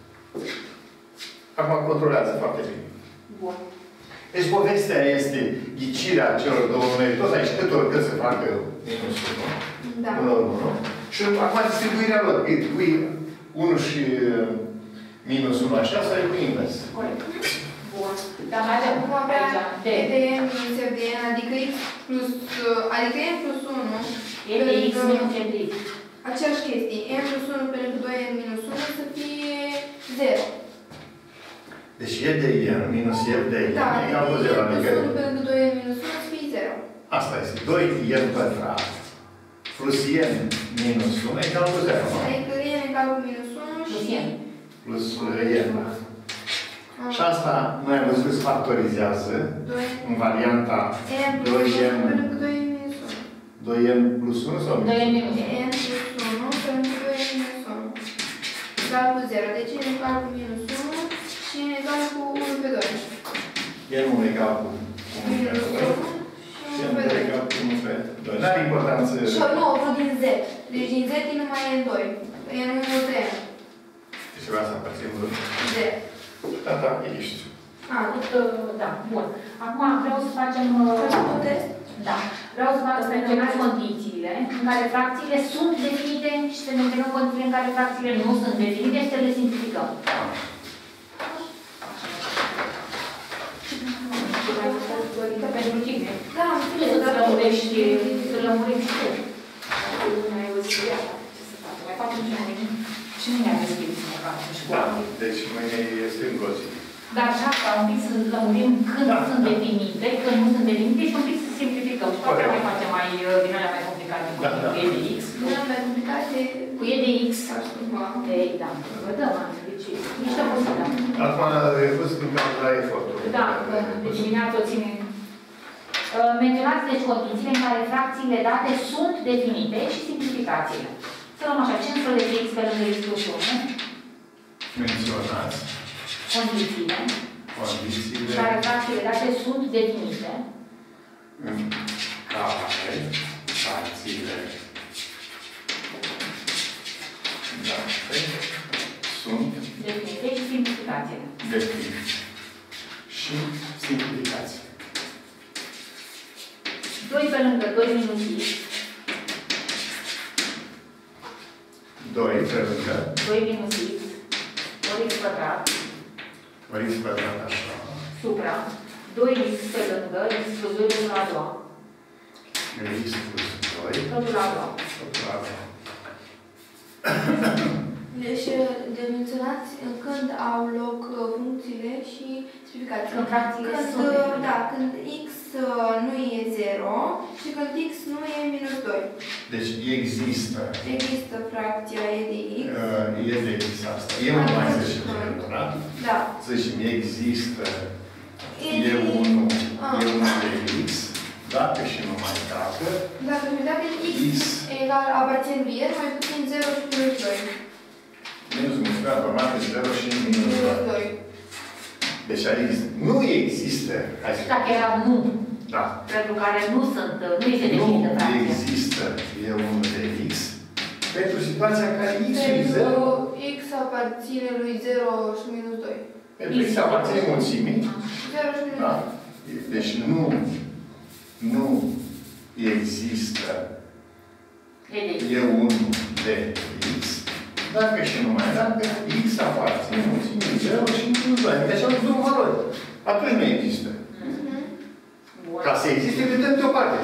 Acum controlează foarte bine. Bun. Deci povestea este ghicirea celor două numeri. Tot aici, cât ori cât se facă minus 1. Da. 1 ori 1. Și acum distribuirea lor. Îi pui 1 și minus 1 așa sau îi pui invers? Corect. Bun. Dar mai avem Acum avea aici. d minus f de n, adică x plus, adică n plus 1. E de x minus e de x. Aceeași chestie. n plus 1 pe lângă 2n minus 1 să fie 0. Deci e de n minus f de n Da, egal cu 0. n plus Adică 1 pe lângă 2n minus 1 să fie 0. asta este. 2n pătrat plus n minus 1 egal cu 0. Adică n egal cu minus 1 și Plus n. Și asta noi am văzut că se factorizează în varianta n plus 1 pe lângă 2n minus 1. 2n plus 1 sau minus 1? 2 minus 1. n plus 1 pe lângă 2n minus 1. Egal cu 0. Deci n egal cu minus 1 și n egal cu 1 pe 2. n egal cu 1 pe 2. Și n egal cu 1 pe 2. N-are importanță. Și nu, o vrut din z. Deci din z e numai n2. n1 de n. Deci vreau să aparțin lui. Z. Da, da, ești. Da, bun. Acum vreau să facem... un test? Da. Vreau să menționați condițiile în care fracțiile sunt definite și să menționăm condițiile în care fracțiile nu sunt definite și să le simplificăm. Pentru tine. Da, am înțeles. Să lămurești, să lămurești tu. Mai facem și mâine. Și mâine am deschis să ne facem școală. Da, deci mâine este îngrosit. Dar și asta, un pic să lămurim când sunt definite, când nu sunt definite și un pic să simplificăm. Și poate mai facem din alea mai complicate cu e de x. Nu am mai complicate. Cu e de x. Ei, da. Vă dăm, deci niște posibilă. Acum ai fost din cauza efortului. Da, de dimineață o ține. Menționați deci condițiile în care fracțiile date sunt definite și simplificațiile. Să luăm așa, 15 x pe lângă x plus 1. Menționați Condițiile. condițiile În care fracțiile date sunt definite. în care fracțiile date sunt Definite și simplificațiile. definite și simplificații. 2 pe lângă 2 minus x. 2 pe lângă 2 minus x. Ori x pătrat. ori x pătrat așa. Supra. 2x pe lângă x plus 2 totul la 2. x plus 2 Totul la 2. totul la 2. Deci, de menționați când au loc funcțiile și simplificații. Când fracțiile sunt definite. Da, când x nu e 0 și când x nu e minus 2. Deci există Există fracția e de x. e de x asta. E un mai să zicem, da? Da. Să zicem, există E E1 de x, dacă și numai dacă Dacă și dacă x egal aparțin vie, mai puțin 0 și minus 2. minus multiplicat format de 0 și minus 2. Deci aici nu există. Dacă era nu, Da. pentru care nu sunt, nu este definită Nu fracția. există E1 de x pentru situația în care x e 0. Pentru x aparține lui 0 și minus 2. Pentru x aparține mulțimii. 0 și minus 2. Da. Deci nu există E1 de x dacă și numai dacă x aparține mulțimii 0 și minus 2. Deci au două valori. Atunci nu există. Ca să existe, le dăm deoparte.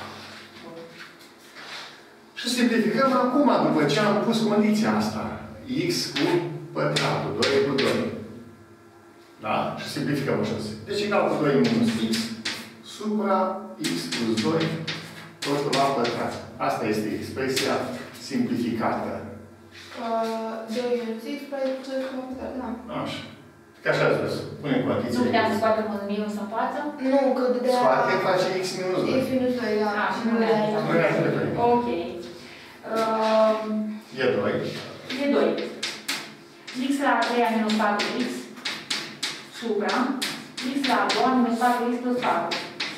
Și simplificăm acum, după ce am pus condiția asta. X cu pătratul, 2 cu 2. Da? Și simplificăm așa. Deci egal cu 2 minus x supra x plus 2 totul la pătrat. Asta este expresia simplificată. 2 minus x plus x la pătrat, da. Așa. Ca așa ați văzut. Punem condiții. Nu puteam să scoatem un minus în față? Nu, că de Scoate, face x minus 2. x minus 2, da. Și nu le-am Nu. Ok. E 2. E 2. X la a 3 minus 4x supra x la a 2 minus 4x plus 4.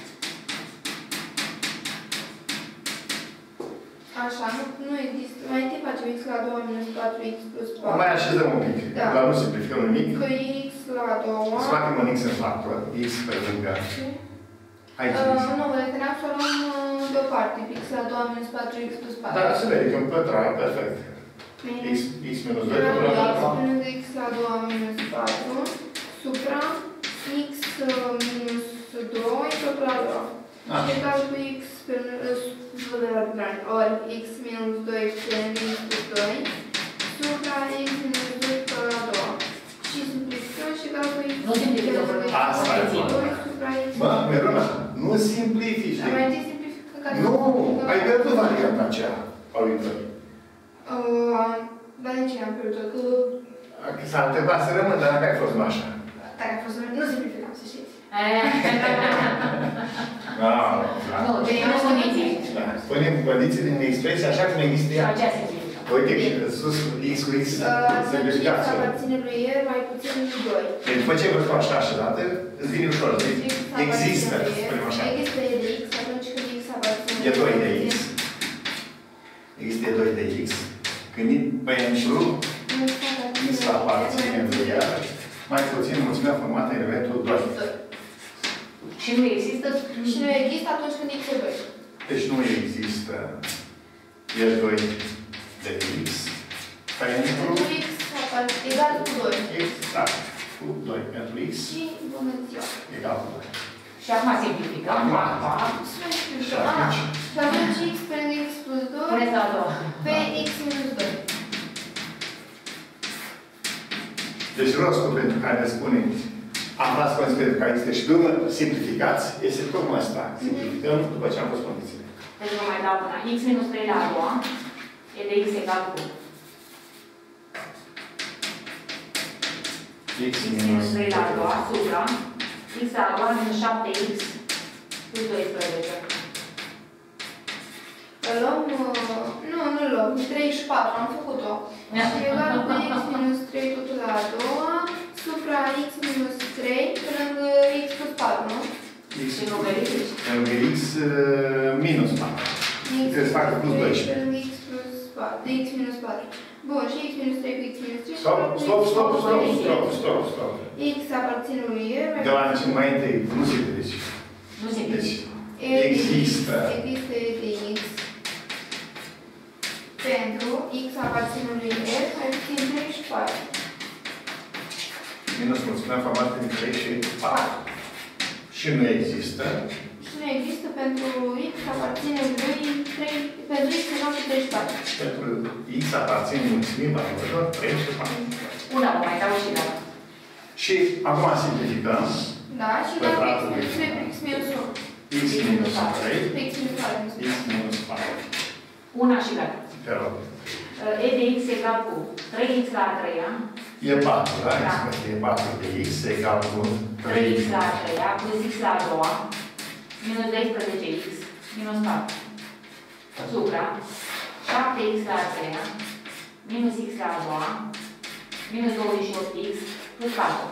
Așa, nu există. Mai întâi facem x la 2 minus 4x plus 4. Mai așezăm un pic. Da. Dar nu simplificăm nimic. Că x la 2... Scoatem un x în factor. X pe lângă. Aici x. Nu, reteneam să o luăm deoparte. X la 2 minus 4x plus 4. Dar să vedem, pătrat, perfect. X minus 2 totul la 4. X la 2 minus 4 supra x minus 2 totul la 2. Și egal cu x ori x minus 2 pe x plus 2 supra x minus 2 totul la 2. Și simplificăm și egal cu x Nu simplificăm. Asta e. supra x. Bă, Miruna, nu simplifici. Mai întâi simplificăm ca Nu, ai pierdut varianta aceea a lui Trăi. Dar de ce am pierdut? Că s-a întâmplat să rămân, dar dacă ai fost nu așa. Dacă a fost, nu simplificam, să știți. Nu, deci nu condiții. Da, punem condiții din expresie așa cum există ea. Sau ce a simplificat? Uite, sus, x cu x, simplificație. X aparține lui E mai puțin lui 2. Deci după ce văd cu așa și dată, îți vine ușor, zici, există, spunem așa. Există E de x atunci când x aparține E 2 de x. Există E 2 de x. Când pentru x aparține lui ea, mai puțin mulțimea formată în elementul 2. Și nu există? Și nu există atunci când x e 2. Deci nu există E 2 de x pentru x egal cu 2. Exact. Cu 2 pentru x Și bună ziua. egal cu 2. Și acum simplificăm. Și atunci x pe x plus 2 Puneți la 2. pe x minus 2. Deci rostul pentru care ne spune aflați condiții pentru care este și după simplificați, este tocmai asta. Simplificăm după ce am pus condițiile. Deci vă mai dau una. X minus 3 la a doua. E de x egal cu X minus 3 la a doua, supra x la a doua minus 7x plus 12. Îl luăm, nu luăm, 34, am făcut-o. Și egal cu x minus 3 totul la a doua, supra x minus 3 pe lângă x plus 4, nu? Și nu verifici. Lângă x minus 4. Trebuie să facă plus 12. Pe lângă x plus 4, de x minus 4. Bun, și x minus 3 cu x minus 3. Stop. X aparține lui E. De la mai întâi, nu se trece. Nu se Deci, verifici. există. Există E de x pentru x aparține lui E mai puțin 3 și 4. Minus mulțimea formată din 3 și 4. Și nu există. Și nu există pentru x aparține lui 3, pentru x egal cu 3 și 4. Pentru x aparține mulțimii valororilor 3 și 4. Una vă mai dau și la. Și acum simplificăm. Da, și la x minus 3 pe x minus 1. X minus 3. Pe x minus 4. X minus 4. Una și la. Te rog. E de x egal cu 3x la a treia. E 4, da? E 4 de x egal cu 3x la a treia plus x la a doua minus 12x minus 4. Supra 7x la a treia minus x la a doua minus 28x plus 4.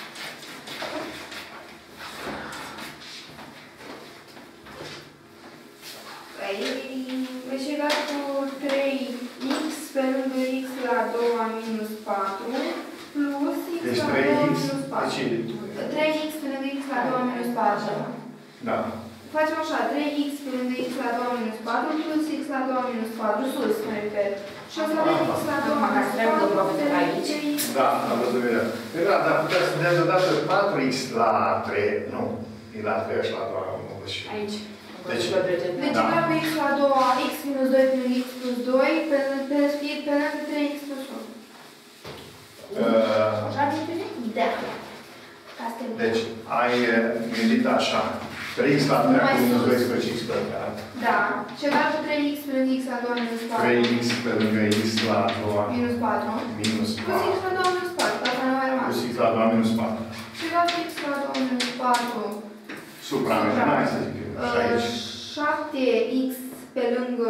Deci egal cu 3x pe lângă x la a doua minus 4 plus x deci la a doua 3x. minus 4. Deci, 3x pe lângă x la a doua minus 4. da. Facem așa, 3x pe lângă x la a doua minus 4 plus x la a doua minus 4, sus, mă refer. Și o să avem x la a doua minus 4 pe lângă x. Da, am văzut bine. Da, dar puteți să dea deodată 4x la 3, nu. E la 3 și la 2, și... Aici. Deci, Deci egal cu x la a doua, x minus 2 pe lângă x plus 2 pe lângă 3x plus 1. Așa simplific? Da. Asta e. Deci, ai gândit așa. 3x la 3 cu minus 12x pătrat. Da. Și egal cu 3x pe lângă x la 2 minus 4. 3x pe lângă x la 2 Minus 4. minus Plus x 4. la 2 minus 4. Asta nu mai rămas. Plus x la 2 minus 4. Și egal cu x la 2 minus 4. Supra-mea, hai să zic eu. Și aici. 7x pe lângă...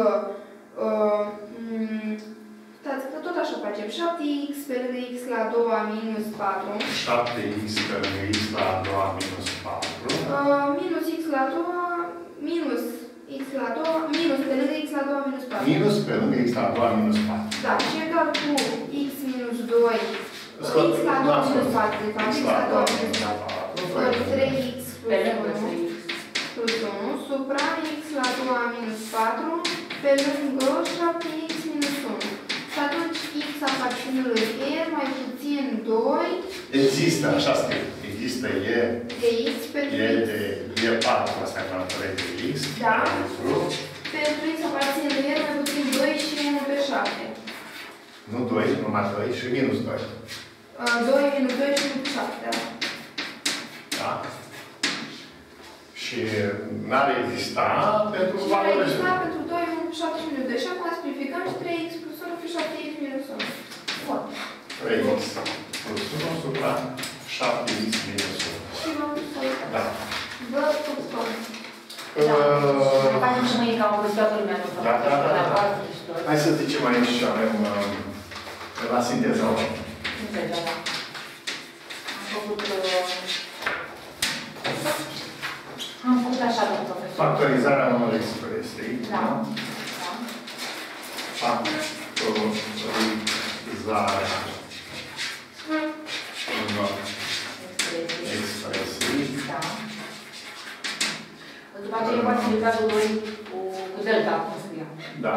Stați că tot așa facem. 7x pe lângă x la 2 minus 4. 7x pe lângă x la 2 minus 4. Minus x la 2 minus x la 2 minus pe lângă x la 2 minus 4. Minus pe lângă x la 2 minus 4. Da, și egal cu x minus 2. X la 2 minus 4, de fapt. X la 2 minus 4. Ori 3x Pe plus lângă 1 plus 1 supra x la 2 minus 4 pe lângă 7x minus 1. Și atunci x aparține lui e mai puțin 2. Există, așa scrie. Există e De x pentru e x. de e 4, asta e calculare de x. Da. Pentru x aparține lui e mai puțin 2 și 1 pe 7. Nu 2, numai 2 și minus 2. 2 minus 2 și 1 pe 7, da. Da? Și n-ar exista pentru Și ar valorile. exista pentru 2, 1 pe 7 și minus 2. Și acum simplificăm și 3x plus 1 pe 7x minus 1. Bun. 3x plus 1 supra 7x minus 1. Și vom solta. Da. Vă propun. Da. Mai facem și mâine ca o prostit toată lumea. Da. Hai să zicem aici și avem la sinteză. Am făcut așa, domnul profesor. Factorizarea unor expresii. Da. Factorizarea unor expresii. Da. După aceea poate fi cazul 2 cu delta, cum scriam. Da.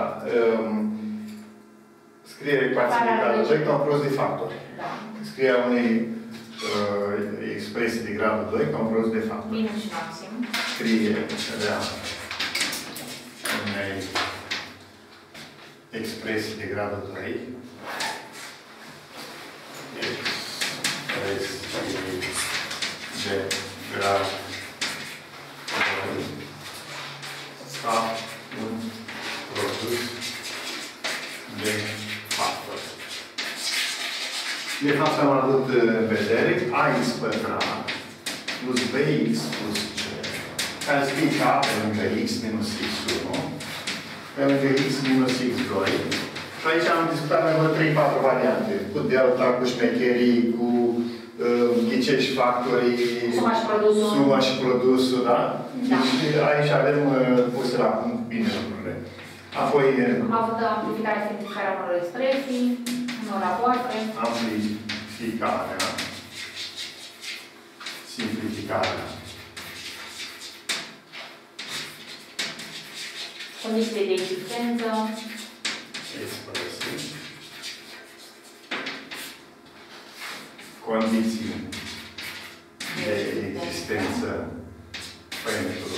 Scrie ecuații de gradul 2 ca un produs de factori. Da. Scrierea unei expresii de gradul 2 ca un produs de factori. Minus și maxim. Scrierea unei expresii de gradul 2. Expresii de gradul 2 ca un produs de factori. De fapt, am avut în vedere ax pătrat plus bx plus c, care scrie ca pe lângă x minus x1, pe lângă x minus x2. Și aici am discutat mai mult 3-4 variante. Cu delta, cu șmecherii, cu ghicești factorii, suma și produsul, da? Deci aici avem puse la punct bine lucrurile. Apoi... Am avut amplificarea, simplificarea unor expresii, unor rapoarte. Simplificarea. Condiții de existență. Expresii. Condiții de existență pentru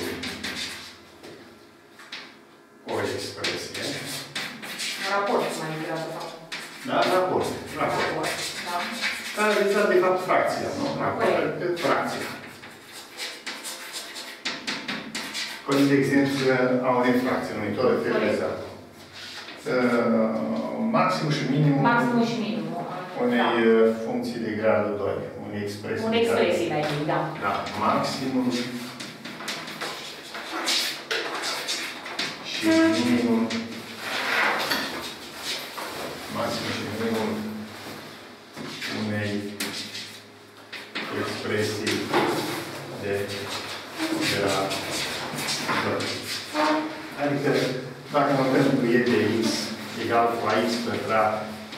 o expresie. Un raport, mai degrabă. Da, raport. Da. Care realiza, de fapt, fracția, nu? Raport, fracția. Condiții de existență a unei fracții, numitoră favorizată. Maximul și minimul. Maximul și minimul. Unei funcții de gradul 2. Unei expresii. Unei expresii, mai bine, da. Da. Maximul și minimul. Maximul și minimul unei expresii de grad 2. Adică, dacă mă gândesc cu e de x egal cu ax pătrat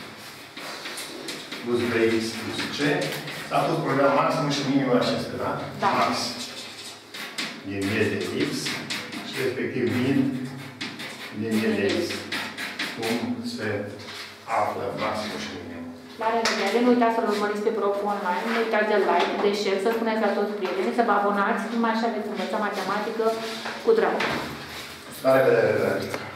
plus bx plus c, s-a pus problema maximul și minimul acestea, da? Da. Max din e de x și respectiv min din e de x. Cum se află maximul și minimul. La revedere, nu uitați să-l urmăriți pe Prof online, nu uitați de like, de share, să spuneți la toți prietenii, să vă abonați, numai așa veți învăța matematică cu drag. La revedere, dragi!